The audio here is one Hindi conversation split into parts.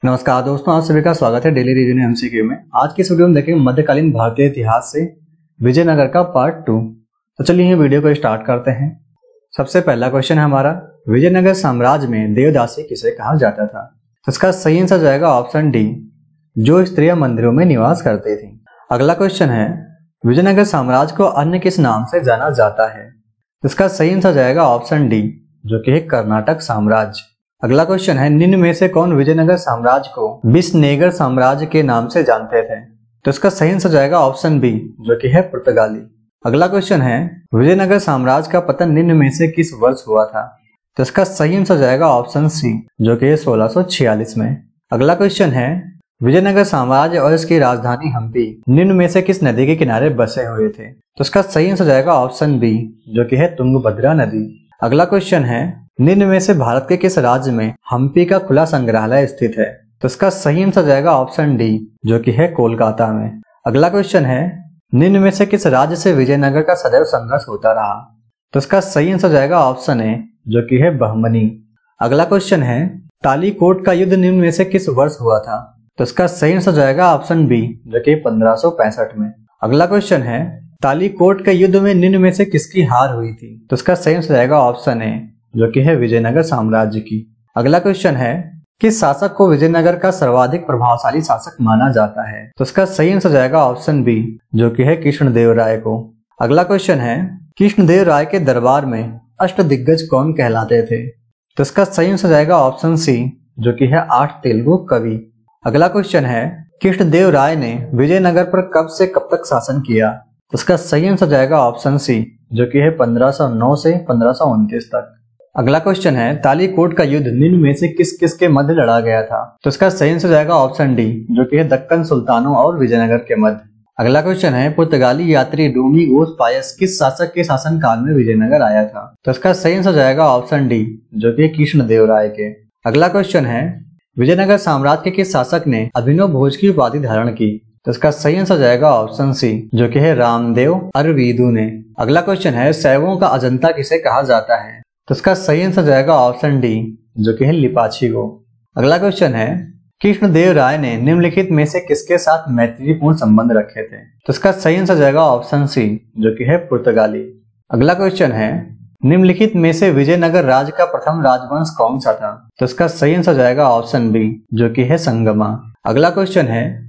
नमस्कार दोस्तों, आप सभी का स्वागत है डेली रिव्यू में एमसीक्यू में। आज की इस वीडियो में देखेंगे मध्यकालीन भारतीय इतिहास से विजयनगर का पार्ट 2। तो चलिए ये वीडियो को स्टार्ट करते हैं। सबसे पहला क्वेश्चन है हमारा, विजयनगर साम्राज्य में देवदासी किसे कहा जाता था? तो इसका सही आंसर जाएगा ऑप्शन डी, जो स्त्रियां मंदिरों में निवास करती थी। अगला क्वेश्चन है, विजयनगर साम्राज्य को अन्य किस नाम से जाना जाता है? तो इसका सही आंसर जाएगा ऑप्शन डी, जो कि है कर्नाटक साम्राज्य। अगला क्वेश्चन है, निम्न में से कौन विजयनगर साम्राज्य को विजयनगर साम्राज्य के नाम से जानते थे? तो इसका सही आंसर जाएगा ऑप्शन बी, जो कि है पुर्तगाली। अगला क्वेश्चन है, विजयनगर साम्राज्य का पतन निम्न में से किस वर्ष हुआ था? तो इसका सही आंसर जाएगा ऑप्शन सी, जो कि है 1646 में। अगला क्वेश्चन है, विजयनगर साम्राज्य और इसकी राजधानी हम्पी निम्न में से किस नदी के किनारे बसे हुए थे? तो इसका सही आंसर जाएगा ऑप्शन बी, जो कि है तुंगभद्रा नदी। अगला क्वेश्चन है, निम्न में से भारत के किस राज्य में हम्पी का खुला संग्रहालय स्थित है? तो इसका सही आंसर जाएगा ऑप्शन डी, जो कि है कोलकाता में। अगला क्वेश्चन है, निम्न में से किस राज्य से विजयनगर का सदैव संघर्ष होता रहा? तो इसका सही आंसर जाएगा ऑप्शन ए, जो कि है बहमनी। अगला क्वेश्चन है, तालीकोट का युद्ध निम्न में से किस वर्ष हुआ था? तो इसका सही आंसर जाएगा ऑप्शन बी, जो कि 1565 में। अगला क्वेश्चन है, तालीकोट के युद्ध में निम्न में से किसकी हार हुई थी? तो इसका सही आंसर जाएगा ऑप्शन ए, जो कि है विजयनगर साम्राज्य की। अगला क्वेश्चन है, किस शासक को विजयनगर का सर्वाधिक प्रभावशाली शासक माना जाता है? तो इसका सही आंसर जाएगा ऑप्शन बी, जो कि है कृष्णदेवराय को। अगला क्वेश्चन है, कृष्णदेवराय के दरबार में अष्टदिग्गज कौन कहलाते थे? तो इसका सही आंसर जाएगा ऑप्शन सी, जो कि है 8 तेलुगु कवि। अगला क्वेश्चन है, कृष्णदेवराय ने विजयनगर पर कब से कब तक शासन किया? तो इसका सही आंसर जाएगा ऑप्शन सी, जो कि है 1509 से 1529 तक। अगला क्वेश्चन है, तालीकोट का युद्ध निम्न में से किस किस के मध्य लड़ा गया था? तो इसका सही आंसर जाएगा ऑप्शन डी, जो कि है दक्कन सुल्तानों और विजयनगर के मध्य। अगला क्वेश्चन है, पुर्तगाली यात्री डोमिंगोस पायस किस शासक के शासन काल में विजयनगर आया था? तो इसका सही आंसर जाएगा ऑप्शन डी, जो कि कृष्णदेवराय के। अगला क्वेश्चन है, विजयनगर साम्राज्य के किस शासक ने अभिनव भोज की उपाधि धारण की? तो इसका सही आंसर जाएगा ऑप्शन सी, जो कि है रामदेव अरविंदु ने। अगला क्वेश्चन है, शैवों का अजंता किसे कहा जाता है? तो इसका सही आंसर जाएगा ऑप्शन डी, जो कि है लिपाची को। अगला क्वेश्चन है, कृष्णदेवराय ने निम्नलिखित में से किसके साथ मैत्रीपूर्ण संबंध रखे थे? तो इसका सही आंसर जाएगा ऑप्शन सी, जो कि है पुर्तगाली। अगला क्वेश्चन है, निम्नलिखित में से विजयनगर राज्य का प्रथम राजवंश कौन सा था? तो इसका सही आंसर जाएगा ऑप्शन बी, जो कि है संगमा। अगला क्वेश्चन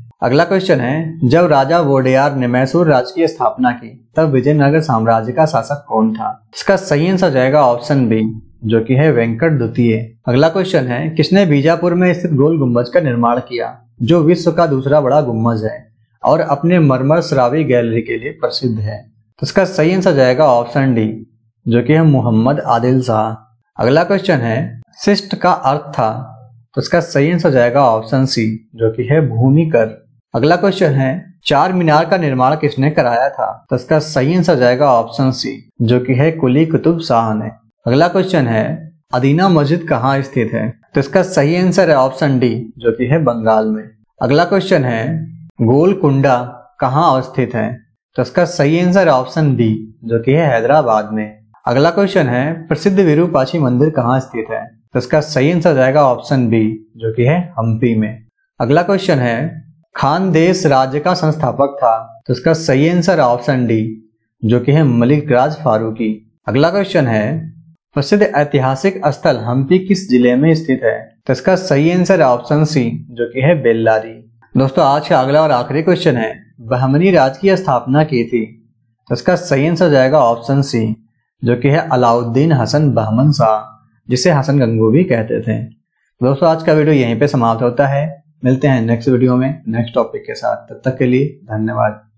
है, जब राजा वोडेयार ने मैसूर राज्य की स्थापना की तब विजयनगर साम्राज्य का शासक कौन था? इसका सही आंसर जाएगा ऑप्शन बी, जो कि है वेंकट द्वितीय। अगला क्वेश्चन है, किसने बीजापुर में स्थित गोल गुम्बज का निर्माण किया, जो विश्व का दूसरा बड़ा गुम्बज है और अपने मरमर श्रावी गैलरी के लिए प्रसिद्ध है? तो इसका सही आंसर जाएगा ऑप्शन डी, जो कि है मोहम्मद आदिल शाह। अगला क्वेश्चन है, शिष्ट का अर्थ था? तो इसका सही आंसर जाएगा ऑप्शन सी, जो कि है भूमिकर। अगला क्वेश्चन है, चार मीनार का निर्माण किसने कराया था? तो इसका सही आंसर जाएगा ऑप्शन सी, जो कि है कुली कुतुब शाह ने। अगला क्वेश्चन है, अदीना मस्जिद कहाँ स्थित है? तो इसका सही आंसर है ऑप्शन डी, जो कि है बंगाल में। अगला क्वेश्चन है, गोलकुंडा कहाँ अवस्थित है? तो इसका सही आंसर है ऑप्शन बी, जो कि है हैदराबाद में। अगला क्वेश्चन है, प्रसिद्ध विरूपाक्षी मंदिर कहाँ स्थित है? तो इसका सही आंसर जाएगा ऑप्शन बी, जो कि है हम्पी में। अगला क्वेश्चन है, खानदेश राज्य का संस्थापक था? तो इसका सही आंसर ऑप्शन डी, जो कि है मलिक राज फारूकी। अगला क्वेश्चन है, प्रसिद्ध ऐतिहासिक स्थल हम्पी किस जिले में स्थित है? तो इसका सही आंसर ऑप्शन सी, जो कि है बेल्लारी। दोस्तों आज का अगला और आखिरी क्वेश्चन है, बहमनी राज्य की स्थापना की थी? तो इसका सही आंसर जाएगा ऑप्शन सी, जो कि है अलाउद्दीन हसन बहमन शाह, जिसे हसन गंगू भी कहते थे। दोस्तों आज का वीडियो यहीं पे समाप्त होता है। मिलते हैं नेक्स्ट वीडियो में नेक्स्ट टॉपिक के साथ। तब तक के लिए धन्यवाद।